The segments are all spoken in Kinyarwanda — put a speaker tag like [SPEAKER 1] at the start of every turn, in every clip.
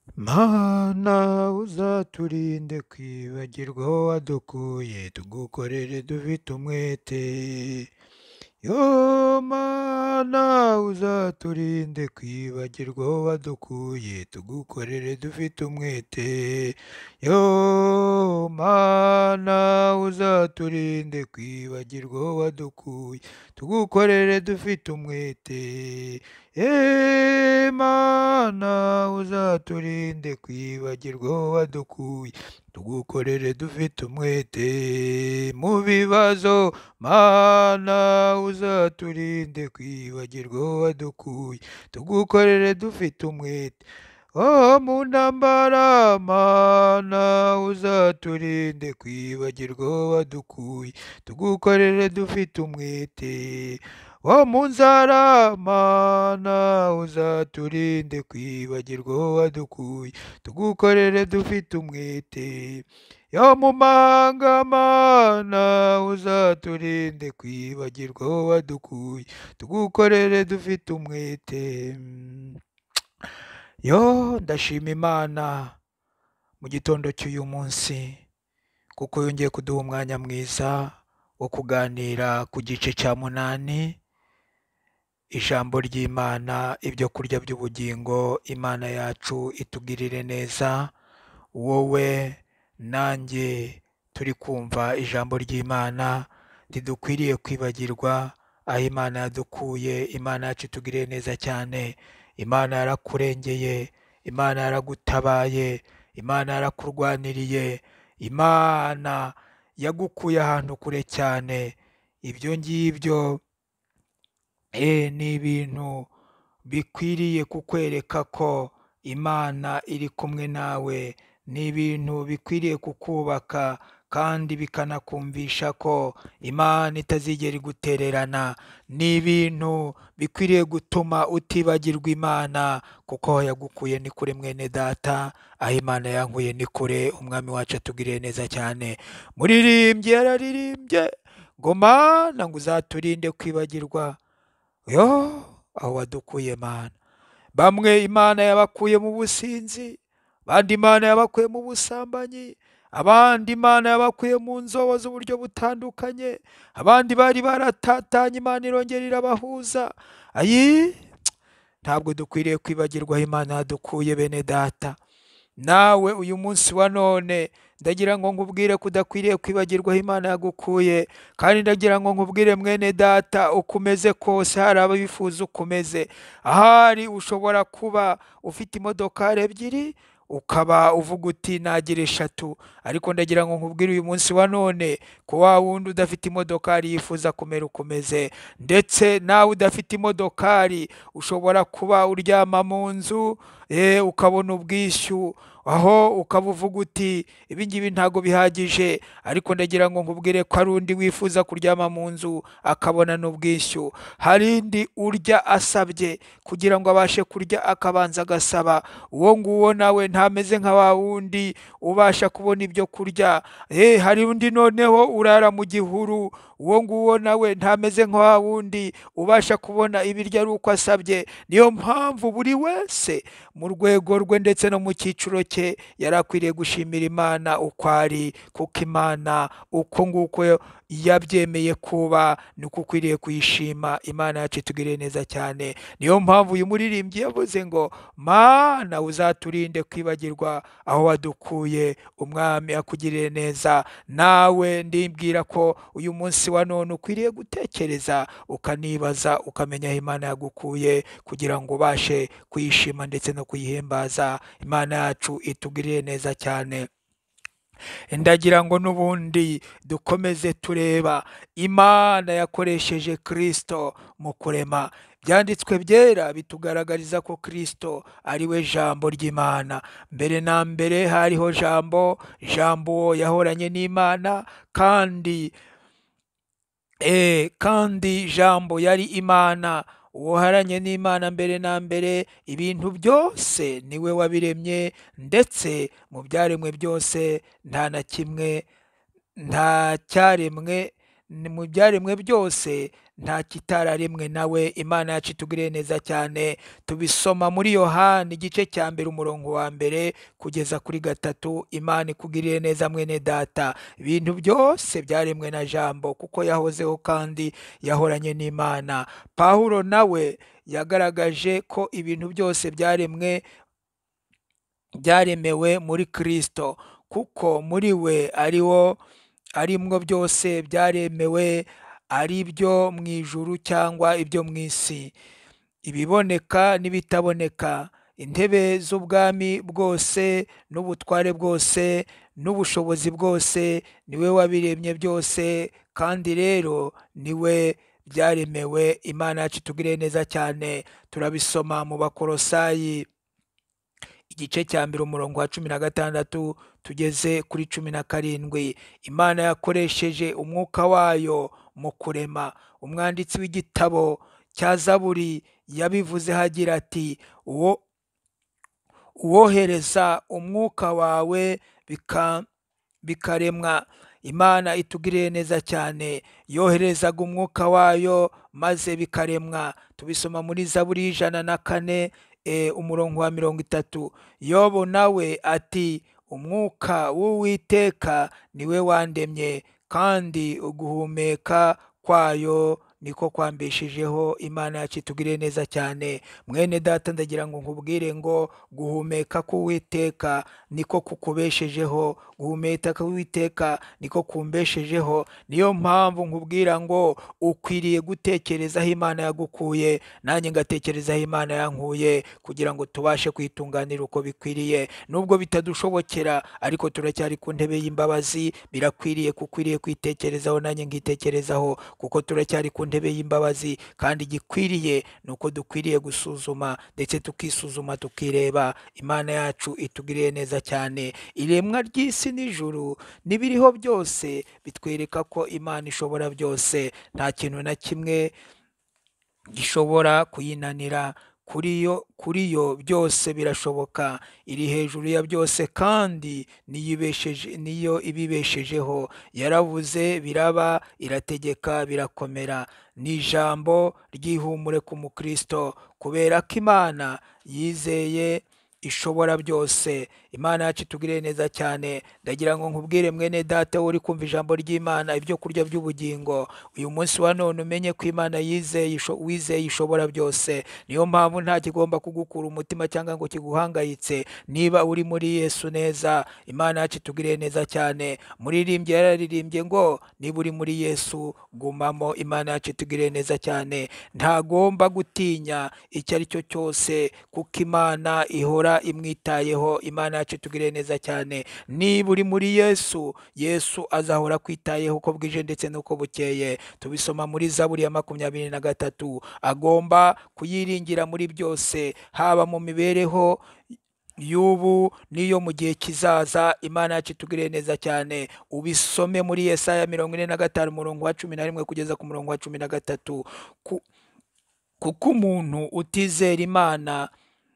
[SPEAKER 1] Mana uzaturinde kwibagirwa wadukuye tugukorere dufite umwete. Yo Mana uzaturinde kwibagirwa wadukuye tugukorere dufite umwete. Yo Mana uzaturinde kwibagirwa wadukuye tugukorere dufite umwete. Mana uzaturinde kwibagirwa wadukuye tugukorere dufite umwete mu bibazo. Mana uzaturinde kwibagirwa wadukuye tugukorere dufite umwete. Mu ntambara Mana uzaturinde kwibagirwa wadukuye tugukorere dufite umwete. Mu nzara Mana uzaturinde kwibagirwa wadukuye tugukorere dufite umwete. Yo mu manga Mana uzaturinde kwibagirwa wadukuye tugukorere dufite umwete. Yo ndashima Imana mu gitondo cy'uyu munsi kuko yongeye kuduha umwanya mwiza wo kuganira ku gice cya 8, ijambo ry'Imana, ibyo kurya by'ubugingo. Imana yacu itugirire neza, wowe nanjye turi kumva ijambo ry'Imana ntidukwiriye kwibagirwa aho Imana yadukuye. Imana yacu itugirire neza cyane. Imana yarakurengeye, Imana yaragutabaye, Imana yarakurwaniriye, Imana yagukuye ahantu kure cyane. Ibyo ngibyo ni ibintu bikwiriye kukwereka ko Imana iri kumwe nawe. Ni ibintu bikwiriye kukubaka kandi bikanakumvisha ko Imana itazigera igutererana. Ni ibintu bikwiriye gutuma utibagirwa Imana, kuko aho yagukuye ni kure mwene data, aho Imana yankuye ni kure. Umwami wacu atugiriye neza cyane. Muririmbyi yararirimbye ngo Mana ngo uzaturinde kwibagirwa aho wadukuye Mana. Bamwe Imana yabakuye mu businzi, abandi Imana yabakuye mu busambanyi, abandi Imana yabakuye mu nzobo z'uburyo butandukanye, abandi bari baratatanye Imana irongera irabahuza. Ntabwo dukwiriye kwibagirwa aho Imana yadukuye bene data. Nawe uyu munsi wa none ndagira ngo nkubwire ko udakwiriye kwibagirwa aho Imana yagukuye, kandi ndagira ngo nkubwire mwene data, uko umeze kose hari ababifuza uko umeze. Ahari ushobora kuba ufite imodokari ebyiri ukaba uvuga uti nagira 3, ariko ndagira ngo nkubwire uyu munsi wa none ko wa wundi udafite imodokari yifuza kumera uko umeze. Ndetse nawe udafite imodokari ushobora kuba uryama mu nzu ukabona ubwishyu, aho ukaba uvuga uti ibi ngibi ntago bihagije, ariko ndagira ngo nkubwire ko hari undi wifuza kuryama mu nzu akabona n'ubwishyu. Hari indi urya asabye kugira ngo abashe kurya akabanza agasaba. Uwo nguwo nawe ntameze nka wa wundi ubasha kubona ibyo kurya. Hari undi noneho urara mu gihuru, uwo nguwo nawe ntameze nka wa wundi ubasha kubona ibiryo ari uko asabye. Niyo mpamvu buri wese mu rwego rwe ndetse no mu cyiciro cye yari akwiriye gushimira Imana uko ari, kuko Imana uko nguko yabyemeye kuba niko ukwiriye kuyishima. Imana yacu itugiriye neza cyane. Niyo mpamvu uyu muririmbyi yavuze ngo Mana uzaturinde kwibagirwa aho wadukuye. Umwami akugirire neza. Nawe ndimbwira ko uyu munsi wa none ukwiriye gutekereza ukanibaza ukamenya aho Imana yagukuye, kugira ngo ubashe kuyishima ndetse no kuyihimbaza. Imana yacu itugirire neza cyane. Ndagira ngo n'ubundi dukomeze tureba Imana yakoresheje Kristo mu kurema. Byanditswe byera bitugaragariza ko Kristo ari we jambo ry'Imana. Mbere na mbere hariho jambo, jambo yahoranye n'Imana, kandi jambo yari Imana. Uwaharanye n'Imana mbere na mbere, ibintu byose niwe wabiremye, ndetse mu byaremwe byose nta na kimwe, nta cyaremwe mu byaremwe byose nta kitararemwe nawe. Imana yacu itugirire neza cyane. Tubisoma muri Yohana igice cya mbere umurongo wa mbere kugeza kuri 3. Imana ikugirire neza mwene data. Ibintu byose byaremwe na Jambo, kuko yahozeho kandi yahoranye n'Imana. Pawulo nawe yagaragaje ko ibintu byose byaremewe muri Kristo, kuko muri we arimwo byose byaremewe, ari ibyo mu ijuru cyangwa ibyo mu isi, ibiboneka n'ibitaboneka, intebe z'ubwami bwose n'ubutware bwose n'ubushobozi bwose. Niwe wabiremye byose, kandi rero niwe byaremewe. Imana yacu itugirire neza cyane. Turabisoma mu Bakolosayi igice cya mbere umurongo wa 16 tugeze kuri 17. Imana yakoresheje umwuka wayo mu kurema. Umwanditsi w'igitabo cya Zaburi yabivuze hagira ati, uwohereza umwuka wawe bikaremwa. Imana itugirire neza cyane, yoherezaga umwuka wayo maze bikaremwa. Tubisoma muri Zaburi 104 umurongo wa 30. Yobu nawe ati, umwuka w'Uwiteka niwe wandemye, kandi uguhumeka kwayo niko kwambeshejeho. Imana yacu itugirire neza cyane. Mwene data, ndagira ngo nkubwire ngo guhumeka k'Uwiteka niko kukubeshejeho, guhumeka k'Uwiteka niko kumbeshejeho. Niyo mpamvu nkubwira ngo ukwiriye gutekereza aho Imana yagukuye, nanjye ngatekereza aho Imana yankuye, kugira ngo tubashe kwitunganira uko bikwiriye. Nubwo bitadushobokera, ariko turacyari ku ntebe y'imbabazi. Birakwiriye kukwiriye kwitekerezaho, nanjye ngitekerezaho, kuko turacyari ku ntebe y'imbabazi. Kandi gikwiriye nuko dukwiriye gusuzuma, ndetse tukisuzuma tukireba. Imana yacu itugirire neza cyane. Iremwa ry'isi n'ijuru n'ibiriho byose bitwereka ko Imana ishobora byose. Nta kintu na kimwe gishobora kuyinanira. Kuri yo byose birashoboka. Iri hejuru ya byose, kandi niyo ibibeshejeho. Yaravuze biraba, irategeka birakomera. Ni ijambo ry'ihumure ku mukristo, kubera ko Imana yizeye ishobora byose. Imana yacu itugirire neza cyane. Ndagira ngo nkubwire mwene data uri kumva ijambo ry'Imana, ibyo kurya by'ubugingo, uyu munsi wa none umenye ko Imana wizeye ishobora byose. Niyo mpamvu nta kigomba kugukura umutima cyangwa ngo kiguhangayitse niba uri muri Yesu neza. Imana yacu itugirire neza cyane. Muririmbyi yararirimbye ngo, niba uri muri Yesu gumamo. Imana yacu itugirire neza cyane. Ntagomba gutinya icyo ari cyo cyose, kuko Imana ihora imwitayeho. Imana yacu itugirire neza cyane. Niba uri muri Yesu, Yesu azahora kwitayeho uko bwije ndetse n'uko bukeye. Tubisoma muri Zaburi ya 23. Agomba kuyiringira muri byose, haba mu mibereho y'ubu niyo mu gihe kizaza. Imana yacu itugirire neza cyane. Ubisome muri Yesaya 45 umurongo wa 11 kugeza ku murongo wa 13. Kuko umuntu utizera Imana,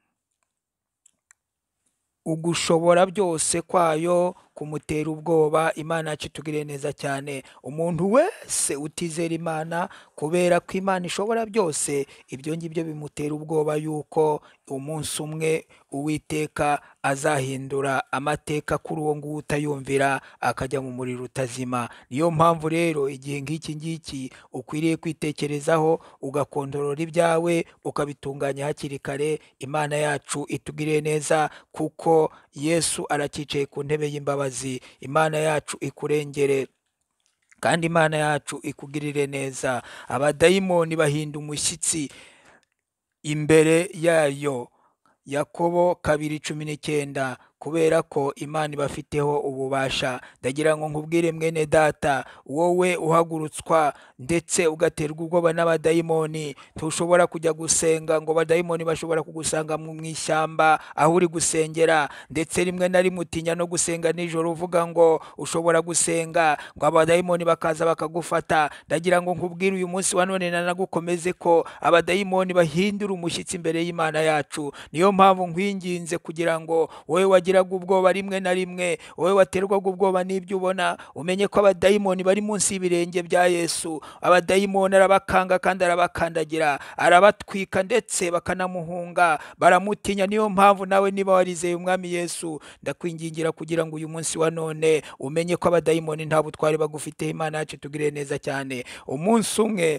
[SPEAKER 1] ugushobora byose kwayo kumutera ubwoba. Imana yacu itugirire neza cyane. Umuntu wese utizera Imana, kubera ko Imana ishobora byose, ibyo ngibyo bimutera ubwoba yuko umunsi umwe Uwiteka azahindura amateka kuri uwo nguwo utayumvira, akajya mu muriro utazima. Niyo mpamvu rero igihe nk'iki ngiki ukwiriye kwitekerezaho, ugakondorora ibyawe, ukabitunganya hakiri kare. Imana yacu itugirire neza, kuko Yesu arakicaye ku ntebe y'imbabazi. Imana yacu ikurengere, kandi Imana yacu ikugirire neza. Abadayimoni bahinda umushyitsi imbere yayo. Yakobo 2:19. kubera ko Imana ibafiteho ububasha. Ndagira ngo nkubwire mwene data, wowe uhagurutswa ndetse ugaterwa ubwoba n'abadayimoni, ntushobora kujya gusenga ngo abadayimoni bashobora kugusanga mu ishyamba aho uri gusengera, ndetse rimwe na rimwe utinya no gusenga nijoro uvuga ngo ushobora gusenga ngo abadayimoni bakaza bakagufata. Ndagira ngo nkubwire uyu munsi wa none nanagukomeze ko abadayimoni bahindura umushyitsi imbere y'Imana yacu. Niyo mpamvu nkwinginze kugira ngo wowe wagiraga ubwoba rimwe na rimwe, wowe waterwaga ubwoba n'ibyo ubona, umenye ko abadayimoni bari munsi y'ibirenge bya Yesu. Abadayimoni arabakanga kandi arabakandagira, arabatwika ndetse bakanamuhunga, baramutinya. Niyo mpamvu nawe niba warizeye umwami Yesu, ndakwingingira kugira ngo uyu munsi wa none umenye ko abadayimoni nta butware bagufite. Imana yacu tugire neza cyane. Umunsi umwe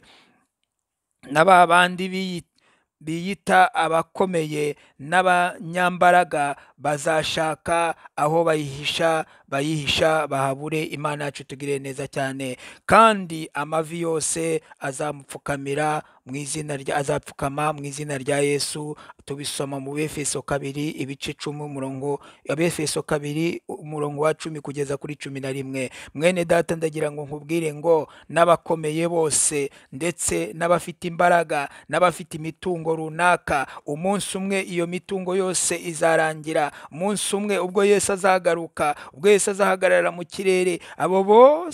[SPEAKER 1] n'aba bandi biyita abakomeye n'abanyambaraga bazashaka aho bayihisha bahabure. Imana yacu tugire neza cyane. Kandi amavi yose azapfukama mu izina rya Yesu. Tubisoma mu Befeso 2 ibice 10 Befeso 2 umurongo wa 10 kugeza kuri 11. Mwene data, ndagira ngo nkubwire ngo n'abakomeye bose ndetse n'abafite imbaraga n'abafite imitungo runaka, umunsi umwe iyo mitungo yose izarangira. Umunsi umwe ubwo Yesu azagaruka, ubwo Yesu azahagarara mu kirere, abo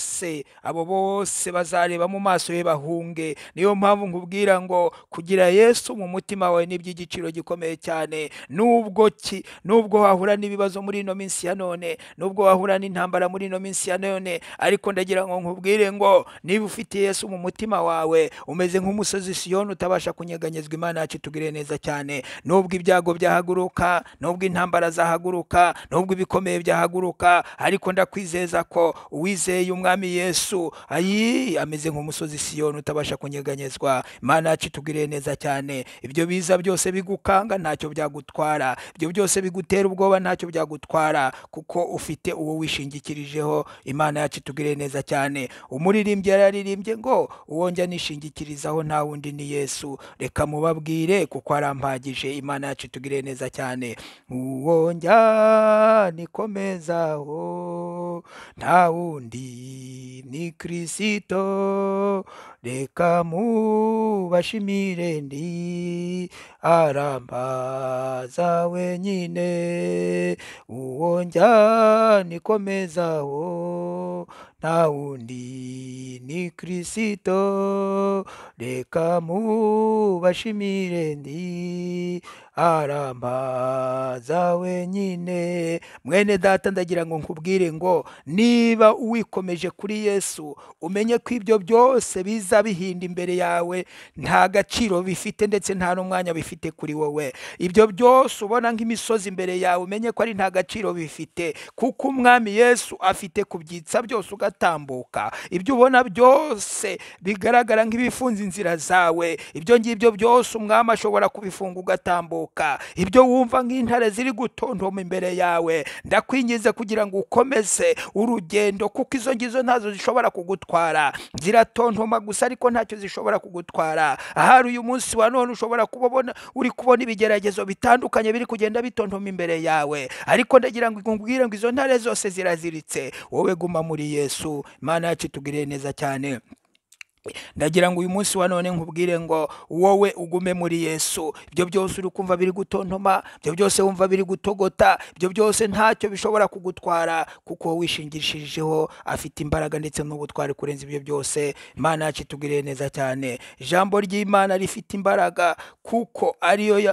[SPEAKER 1] bose bazareba mu maso ye bahunge. Niyo mpamvu nkubwira ngo kugira Yesu mu mutima wawe n'iby'igiciro gikomeye cyane. Nubwo wahura n'ibibazo muri ino minsi ya none, nubwo wahura n'intambara muri ino minsi ya none, ariko ndagira ngo nkubwire ngo niba ufite Yesu mu mutima wawe, umeze nk'umusozi Siyoni utabasha kunyeganyezwa. Imana yacu tugire neza cyane. Nubwo ibyago byahaguruka, nubwo intambara zahaguruka, nubwo ibikomeye byahaguruka, ariko ndakwizeza ko uwizeye umwami Yesu ameze nk'umusozi Siyoni utabasha kunyeganyezwa. Imana yacu tugire neza cyane. Ibyo biza byose bigukanga ntacyo byagutwara, ibyo byose bigutera ubwoba ntacyo byagutwara, kuko ufite uwo wishingikirijeho. Imana yacu tugire neza cyane. Umuririmbyi yararirimbye ngo uwo njya nishingikirizaho nta wundi ni Yesu. Reka mubabwire kuko arampagije. Imana yacu tugire neza cyane. Uwo njya nikomezaho nta wundi ni Kristo. Reka mubashimire ndi arambaza wenyine. Uwo njya nikomezaho nta wundi ni Kristo. Reka mubashimire ndi arambaza wenyine. Mwene data, ndagira ngo nkubwire ngo niba uwikomeje kuri Yesu, umenye ko ibyo byose biza bihinda imbere yawe nta gaciro bifite ndetse nta n'umwanya bifite kuri wowe. Ibyo byose ubona nk'imisozi imbere yawe, umenye ko ari nta gaciro bifite, kuko umwami Yesu afite kubyitsa byose ugatambuka. Ibyo ubona byose bigaragara nk'ibifunze inzira zawe, ibyo ngibyo byose umwami ashobora kubifunga ugatambuka. Ibyo wumva nk'intare ziri gutontoma imbere yawe, ndakwingize kugira ngo ukomeze urugendo, kuko izo ngizo ntazo zishobora kugutwara. Ziratontoma gusa ariko ntacyo zishobora kugutwara. Ahari uyu munsi wa none ushobora kubona uri kubona ibigeragezo bitandukanye biri kugenda bitontoma imbere yawe, ariko ndagira ngo nkubwire ngo izo ntare zose ziraziritse. Wowe guma muri Yesu. Imana yacu tugire neza cyane. Ndagira ngo uyu munsi wa none nkubwire ngo wowe ugume muri Yesu. Ibyo byose uri kumva biri gutontoma, ibyo byose wumva biri gutogota, ibyo byose ntacyo bishobora kugutwara, kuko wishingikirijeho afite imbaraga ndetse n'ubutware kurenza ibyo byose. Imana yacu tugire neza cyane. Ijambo ry'Imana rifite imbaraga, kuko ariryo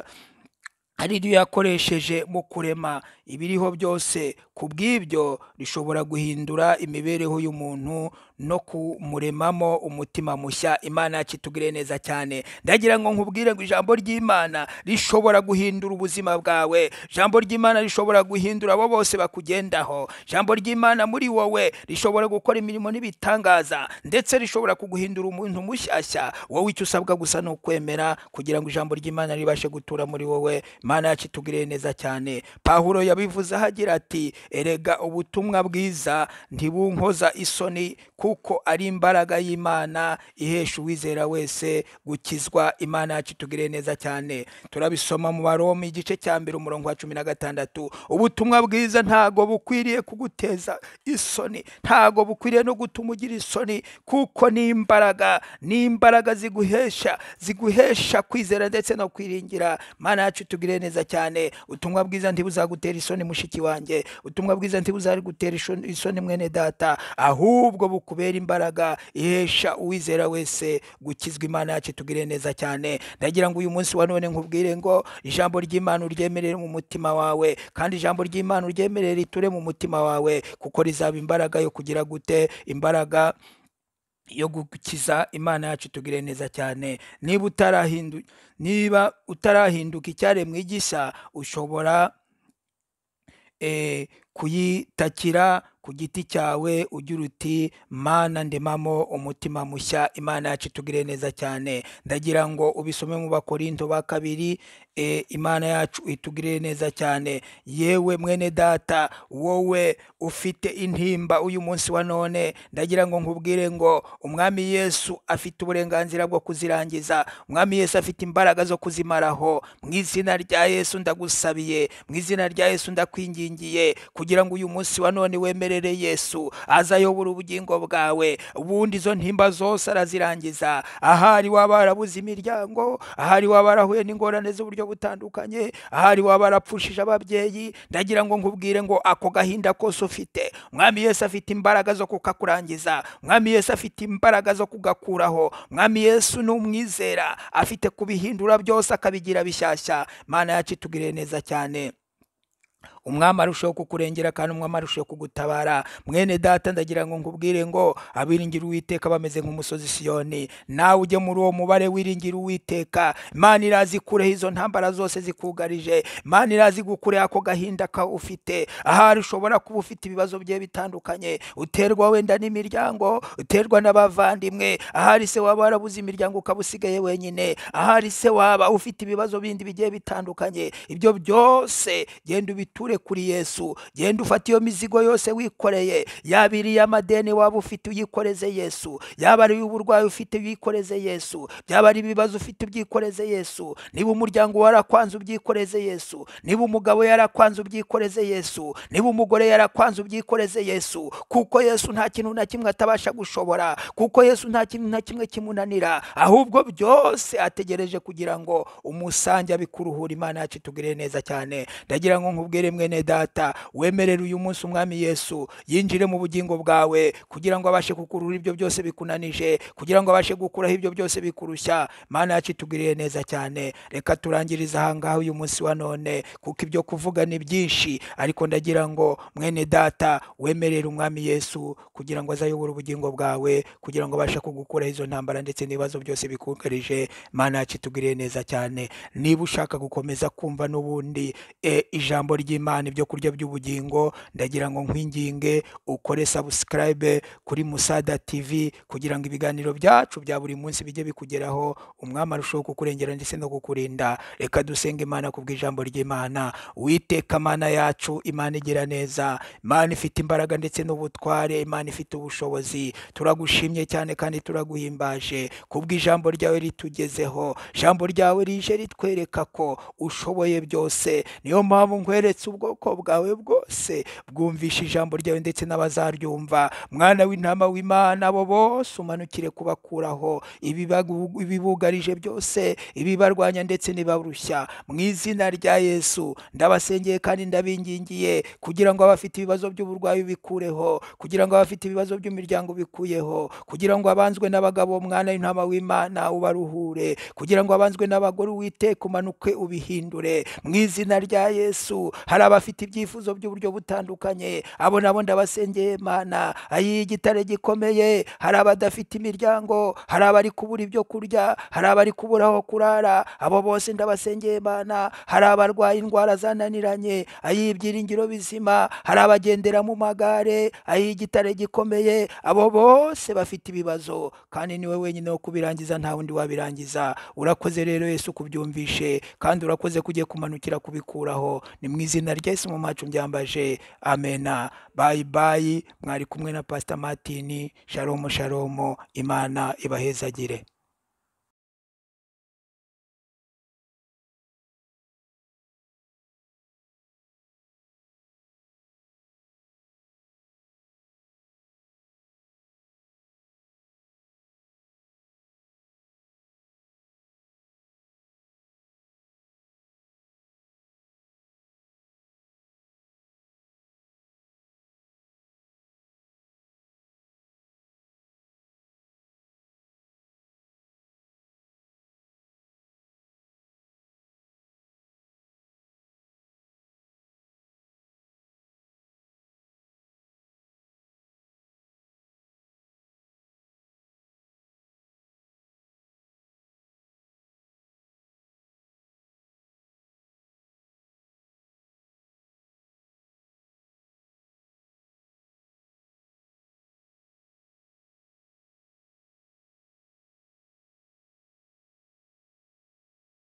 [SPEAKER 1] yakoresheje mu kurema ibiriho byose. Kubw'ibyo rishobora guhindura imibereho y'umuntu no kumuremamo umutima mushya. Imana yacu tugire neza cyane. Ndagira ngo nkubwire ngo ijambo ry'Imana rishobora guhindura ubuzima bwawe. Ijambo ry'Imana rishobora guhindura abo bose bakugendaho. Ijambo ry'Imana muri wowe rishobora gukora imirimo n'ibitangaza, ndetse rishobora kuguhindura umuntu mushyashya. Wowe icyo usabwa gusa ni ukwemera kugira ngo ijambo ry'Imana ribashe gutura muri wowe. Imana yacu tugire neza cyane. Pawulo yabivuze ahagira ati, erega ubutumwa bwiza ntibunkoza isoni, kuko ari imbaraga y'Imana ihesha uwizera wese gukizwa. Imana yacu tugire neza cyane. Turabisoma mu Baroma igice cya 2 umurongo wa 16. Ubutumwa bwiza ntago bukwiriye kuguteza isoni, ntago bukwiriye no gutuma ugira isoni, kuko ni imbaraga ziguhesha kwizera ndetse no kwiringira. Imana yacu tugire neza cyane. Ubutumwa bwiza ntibuzagutera isoni mushiki wanjye, ubutumwa bwiza ntibuzagutera isoni mwene data, ahubwo kubera imbaraga ihesha uwizera wese gukizwa. Imana yacu tugire neza cyane. Ndagira ngo uyu munsi wa none nkubwire ngo ijambo ry'Imana uryemerere mu mutima wawe, kandi ijambo ry'Imana uryemerere riture mu mutima wawe, kuko rizaba imbaraga yo kugira gute, imbaraga yo gukiza. Imana yacu tugire neza cyane. Niba utarahinduka icyaremwe gishya, ushobora kuyitakira ku giti cyawe ugira uti Mana ndemamo umutima mushya. Imana yacu tugire neza cyane. Ndagira ngo ubisome mu Bakorinto ba kabiri. Imana yacu itugire neza cyane. Yewe mwene data, wowe ufite intimba uyu munsi wa none, ndagira ngo nkubwire ngo umwami Yesu afite uburenganzira bwo kuzirangiza. Umwami Yesu afite imbaraga zo kuzimaraho. Mu izina rya Yesu ndagusabiye, mu izina rya Yesu ndakwingingiye, kugira ngo uyu munsi wa none wemerere Yesu azayobora ubugingo bwawe, ubundi izo ntimba zose arazirangiza. Ahari waba warabuze imiryango, ahari waba warahuye n'ingorane z'uburyo butandukanye, ahari waba warapfushije ababyeyi, ndagira ngo nkubwire ngo ako gahinda kose ufite, umwami Yesu afite imbaraga zo kukakurangiza. Umwami Yesu afite imbaraga zo kugakuraho. Umwami Yesu n'umwizera afite kubihindura byose akabigira bishyashya. Mana yacu tugire neza cyane. Umwami arushaho kukurengera kandi umwami arushaho kugutabara. Mwene data, ndagira ngo nkubwire ngo abiringira Uwiteka bameze nk'umusozi Siyoni. Nawe ujye muri uwo mubare wiringira Uwiteka. Imana irazi kureho izo ntambara zose zikugarije. Imana irazi gukure ako gahinda ka ufite. Ahari ushobora kuba ufite ibibazo bye bitandukanye, uterwa wenda n'imiryango, uterwa n'abavandimwe, ahari se waba warabuze imiryango ukaba usigaye wenyine, ahari se waba ufite ibibazo bindi bigiye bitandukanye. Ibyo byose genda ubiture kuri Yesu. Genda ufata iyo mizigo yose wikoreye, yaba iri y'amadeni waba ufite uyikoreze Yesu, yaba ari uburwayi ufite uyikoreze Yesu, byaba ari ibibazo ufite ubyikoreze Yesu. Niba umuryango warakwanze ubyikoreze Yesu, niba umugabo yarakwanze ubyikoreze Yesu, niba umugore yarakwanze ubyikoreze Yesu, kuko Yesu nta kintu na kimwe atabasha gushobora, kuko Yesu nta kintu na kimwe kimunanira, ahubwo byose ategereje kugira ngo umusange abikuruhura. Imana yacu tugire neza cyane. Ndagira ngo nkubwire mwene data, wemerere uyu munsi umwami Yesu yinjire mu bugingo bwawe, kugira ngo abashe kukuruhura ibyo byose bikunanije, kugira ngo abashe gukuraho ibyo byose bikurushya. Mana yacu tugiriye neza cyane. Reka turangiriza aha ngaha uyu munsi wa none, kuko ibyo kuvuga ni byinshi, ariko ndagira ngo mwene data wemerere umwami Yesu kugira ngo azayobore ubugingo bwawe, kugira ngo abashe kugukuraho izo ntambara ndetse n'ibibazo byose bikugarije. Mana yacu tugiriye neza cyane. Niba ushaka gukomeza kumva n'ubundi ijambo ry'Imana, ibyo kurya by'ubugingo, ndagira ngo nkwinginge ukore subscribe kuri Musada TV, kugira ngo ibiganiro byacu bya buri munsi bijye bikugeraho. Umwami arushaho kukurengera ndetse no kukurinda. Reka dusenge Imana kubw'ijambo ry'Imana. Uwiteka Mana yacu, Imana igira neza, Imana ifite imbaraga ndetse n'ubutware, Imana ifite ubushobozi. Turagushimye cyane kandi turaguhimbaje kubw'ijambo ryawe ritugezeho. Ijambo ryawe rije ritwereka ko ushoboye byose. Niyo mpamvu nkweretse ubwoko bwawe bwose bwumvisha ijambo ryawe ndetse n'abazaryumva. Mwana w'intama w'Imana, abo bose umanukire kubakuraho ibibugarije byose, ibibarwanya ndetse nibarushya. Mu izina rya Yesu ndabasengeye kandi ndabingingiye, kugira ngo abafite ibibazo by'uburwayi bikureho, kugira ngo abafite ibibazo by'imiryango bikuyeho, kugira ngo abanzwe n'abagabo, mwana w'intama w'Imana, ubaruhure, kugira ngo abanzwe n'abagore, Uwiteka umanuke ubihindure. Mu izina rya Yesu, hari abafite ibyifuzo by'uburyo butandukanye, abo nabo ndabasengeye Mana, ay'igitare gikomeye. Hari abadafite imiryango, hari abari kubura ibyo kurya, hari abari kubura aho kurara, abo bose ndabasengeye Mana. Hari abarwaye indwara zananiranye, ay'ibyiringiro bizima, hari abagendera mu magare, ay'igitare gikomeye. Abo bose bafite ibibazo, kandi niwe wenyine wo kubirangiza, nta wundi wabirangiza. Urakoze rero Yesu kubyumvishe, kandi urakoze kugiye kumanukira kubikuraho. Ni mu izina rya Yesu mu macu mbyambaje, amena. Bye bye. Mwari kumwe na Pastor Martin. Shalom shalom. Imana ibahezagire.